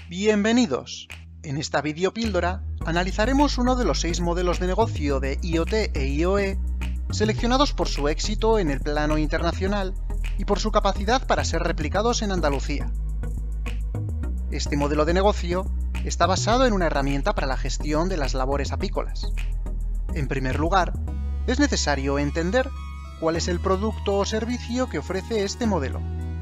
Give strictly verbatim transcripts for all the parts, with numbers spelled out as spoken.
Bienvenidos. En esta videopíldora analizaremos uno de los seis modelos de negocio de I O T e I O E seleccionados por su éxito en el plano internacional y por su capacidad para ser replicados en Andalucía. Este modelo de negocio está basado en una herramienta para la gestión de las labores apícolas. En primer lugar, es necesario entender cuál es el producto o servicio que ofrece este modelo.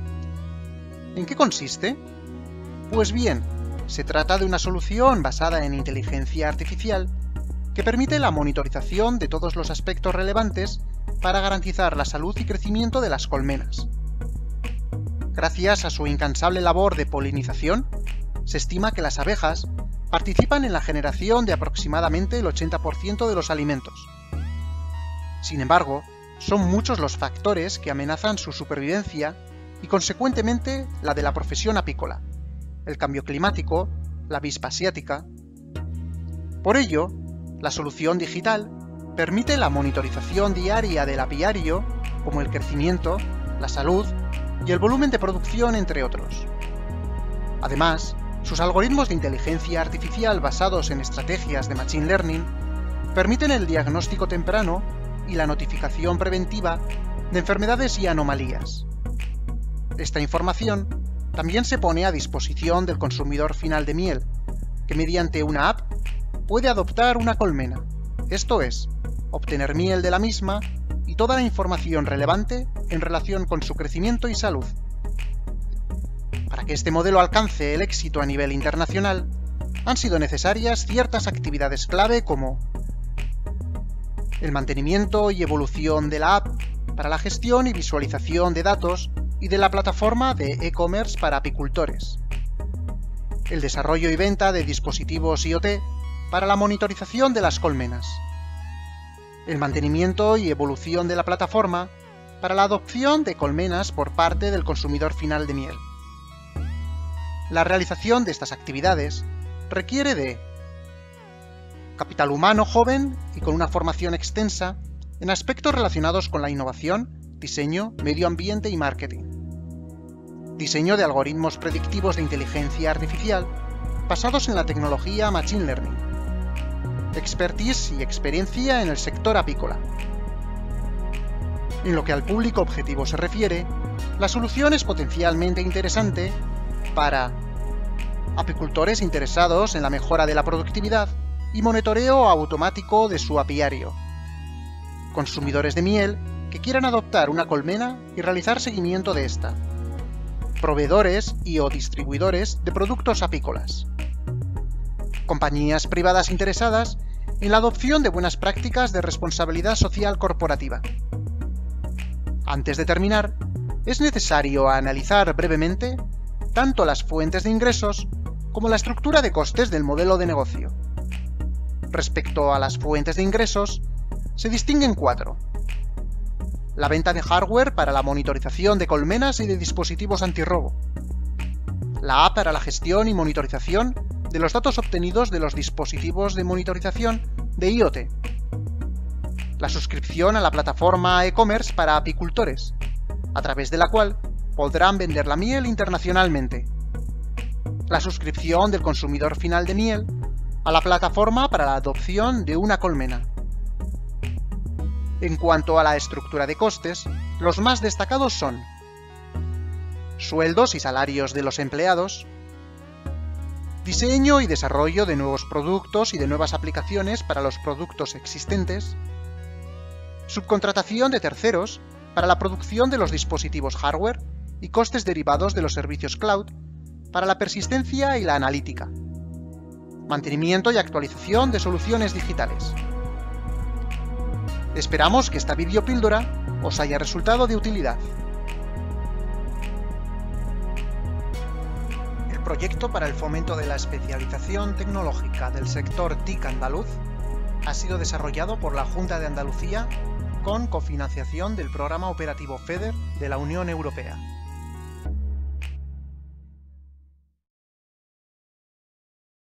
¿En qué consiste? Pues bien, se trata de una solución basada en inteligencia artificial que permite la monitorización de todos los aspectos relevantes para garantizar la salud y crecimiento de las colmenas. Gracias a su incansable labor de polinización, se estima que las abejas participan en la generación de aproximadamente el ochenta por ciento de los alimentos. Sin embargo, son muchos los factores que amenazan su supervivencia y, consecuentemente, la de la profesión apícola: el cambio climático, la avispa asiática. Por ello, la solución digital permite la monitorización diaria del apiario, como el crecimiento, la salud y el volumen de producción, entre otros. Además, sus algoritmos de inteligencia artificial basados en estrategias de Machine Learning permiten el diagnóstico temprano y la notificación preventiva de enfermedades y anomalías. Esta información también se pone a disposición del consumidor final de miel, que mediante una app puede adoptar una colmena, esto es, obtener miel de la misma y toda la información relevante en relación con su crecimiento y salud. Para que este modelo alcance el éxito a nivel internacional, han sido necesarias ciertas actividades clave como el mantenimiento y evolución de la app para la gestión y visualización de datos y de la plataforma de e-commerce para apicultores, el desarrollo y venta de dispositivos I O T para la monitorización de las colmenas, el mantenimiento y evolución de la plataforma para la adopción de colmenas por parte del consumidor final de miel. La realización de estas actividades requiere de capital humano joven y con una formación extensa en aspectos relacionados con la innovación, diseño, medio ambiente y marketing. Diseño de algoritmos predictivos de inteligencia artificial basados en la tecnología Machine Learning. Expertise y experiencia en el sector apícola. En lo que al público objetivo se refiere, la solución es potencialmente interesante para apicultores interesados en la mejora de la productividad y monitoreo automático de su apiario, consumidores de miel que quieran adoptar una colmena y realizar seguimiento de esta, proveedores y o distribuidores de productos apícolas, compañías privadas interesadas en la adopción de buenas prácticas de responsabilidad social corporativa. Antes de terminar, es necesario analizar brevemente tanto las fuentes de ingresos como la estructura de costes del modelo de negocio. Respecto a las fuentes de ingresos, se distinguen cuatro. La venta de hardware para la monitorización de colmenas y de dispositivos antirrobo. La app para la gestión y monitorización de los datos obtenidos de los dispositivos de monitorización de I O T. La suscripción a la plataforma e-commerce para apicultores, a través de la cual podrán vender la miel internacionalmente. La suscripción del consumidor final de miel a la plataforma para la adopción de una colmena. En cuanto a la estructura de costes, los más destacados son sueldos y salarios de los empleados, diseño y desarrollo de nuevos productos y de nuevas aplicaciones para los productos existentes, subcontratación de terceros para la producción de los dispositivos hardware y costes derivados de los servicios cloud para la persistencia y la analítica, mantenimiento y actualización de soluciones digitales. Esperamos que esta videopíldora os haya resultado de utilidad. El proyecto para el fomento de la especialización tecnológica del sector T I C andaluz ha sido desarrollado por la Junta de Andalucía con cofinanciación del Programa Operativo FEDER de la Unión Europea.